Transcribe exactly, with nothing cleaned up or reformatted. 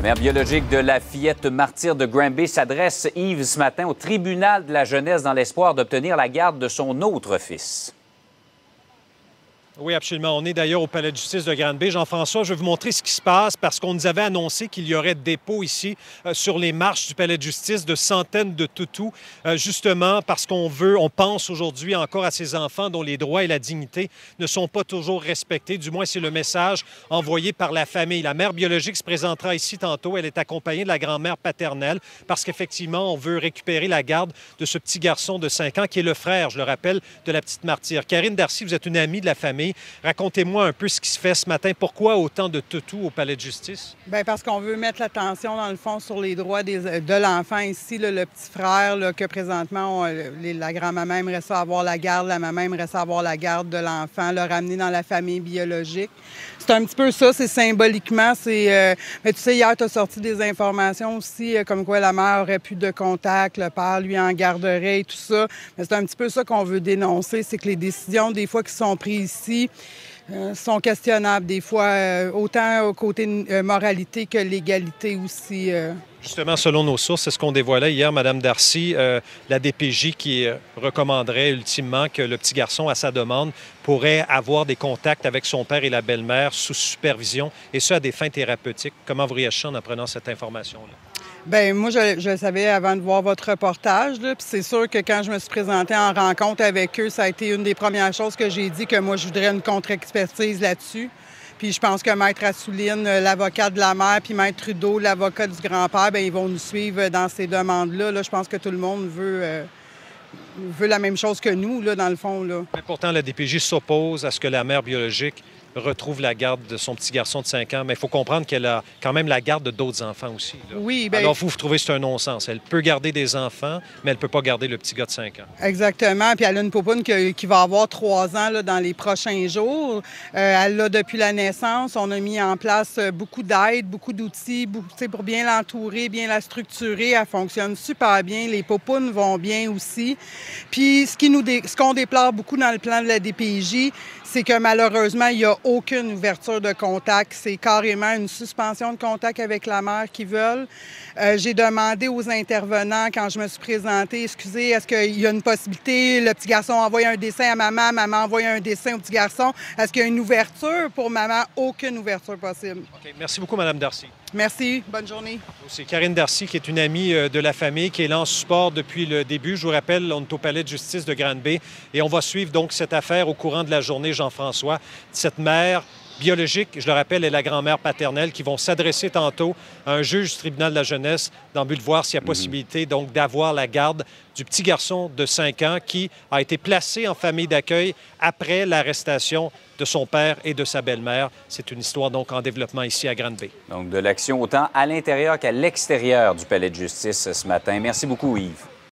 mère biologique de la fillette martyre de Granby s'adresse, Yves, ce matin au tribunal de la jeunesse dans l'espoir d'obtenir la garde de son autre fils. Oui, absolument. On est d'ailleurs au palais de justice de Granby. Jean-François, je vais vous montrer ce qui se passe parce qu'on nous avait annoncé qu'il y aurait dépôt ici euh, sur les marches du palais de justice de centaines de toutous, euh, justement parce qu'on veut, on pense aujourd'hui encore à ces enfants dont les droits et la dignité ne sont pas toujours respectés. Du moins, c'est le message envoyé par la famille. La mère biologique se présentera ici tantôt. Elle est accompagnée de la grand-mère paternelle parce qu'effectivement, on veut récupérer la garde de ce petit garçon de cinq ans qui est le frère, je le rappelle, de la petite martyre. Karine Darcy, vous êtes une amie de la famille. Racontez-moi un peu ce qui se fait ce matin. Pourquoi autant de toutous au palais de justice? Bien, parce qu'on veut mettre l'attention, dans le fond, sur les droits des, de l'enfant ici, là, le petit frère, là, que présentement, on, les, la grand-maman aimerait ça avoir la garde, la maman aimerait ça avoir la garde de l'enfant, le ramener dans la famille biologique. C'est un petit peu ça, c'est symboliquement. C'est, euh, mais tu sais, hier, tu as sorti des informations aussi, euh, comme quoi la mère aurait plus de contact, le père lui en garderait et tout ça. Mais c'est un petit peu ça qu'on veut dénoncer, c'est que les décisions, des fois, qui sont prises ici, Euh, sont questionnables des fois, euh, autant au côté euh, moralité que légalité aussi. Euh. Justement, selon nos sources, c'est ce qu'on dévoilait hier, Mme Darcy, euh, la D P J qui euh, recommanderait ultimement que le petit garçon, à sa demande, pourrait avoir des contacts avec son père et la belle-mère sous supervision, et ce, à des fins thérapeutiques. Comment vous réagissez en apprenant cette information-là? Bien, moi, je, je le savais avant de voir votre reportage. Là, puis c'est sûr que quand je me suis présentée en rencontre avec eux, ça a été une des premières choses que j'ai dit, que moi, je voudrais une contre-expertise là-dessus. Puis je pense que Maître Assouline, l'avocat de la mère, puis Maître Trudeau, l'avocat du grand-père, bien, ils vont nous suivre dans ces demandes-là. Là, je pense que tout le monde veut, euh, veut la même chose que nous, là, dans le fond. Là. Mais pourtant, la D P J s'oppose à ce que la mère biologique retrouve la garde de son petit garçon de cinq ans. Mais il faut comprendre qu'elle a quand même la garde de d'autres enfants aussi. Là. Oui, bien... Alors, vous, vous trouvez que c'est un non-sens. Elle peut garder des enfants, mais elle ne peut pas garder le petit gars de cinq ans. Exactement. Puis elle a une poupoune qui, qui va avoir trois ans là, dans les prochains jours. Euh, elle l'a depuis la naissance. On a mis en place beaucoup d'aide, beaucoup d'outils beaucoup, pour bien l'entourer, bien la structurer. Elle fonctionne super bien. Les poupounes vont bien aussi. Puis ce, qui nous dé... ce qu'on déplore beaucoup dans le plan de la D P J, c'est que malheureusement, il n'y a aucune ouverture de contact. C'est carrément une suspension de contact avec la mère qu'ils veulent. Euh, j'ai demandé aux intervenants, quand je me suis présentée, excusez, est-ce qu'il y a une possibilité, le petit garçon envoie un dessin à maman, maman envoie un dessin au petit garçon. Est-ce qu'il y a une ouverture pour maman? Aucune ouverture possible. OK. Merci beaucoup, Mme Darcy. Merci. Bonne journée. C'est Karine Darcy, qui est une amie de la famille, qui est là en support depuis le début. Je vous rappelle, on est au palais de justice de Granby et on va suivre donc cette affaire au courant de la journée, Jean-François. Cette mère biologique, je le rappelle, est la grand-mère paternelle, qui vont s'adresser tantôt à un juge du tribunal de la jeunesse dans le but de voir s'il y a possibilité donc d'avoir la garde du petit garçon de cinq ans qui a été placé en famille d'accueil après l'arrestation de son père et de sa belle-mère. C'est une histoire donc en développement ici à Granby. Donc de l'action autant à l'intérieur qu'à l'extérieur du palais de justice ce matin. Merci beaucoup, Yves.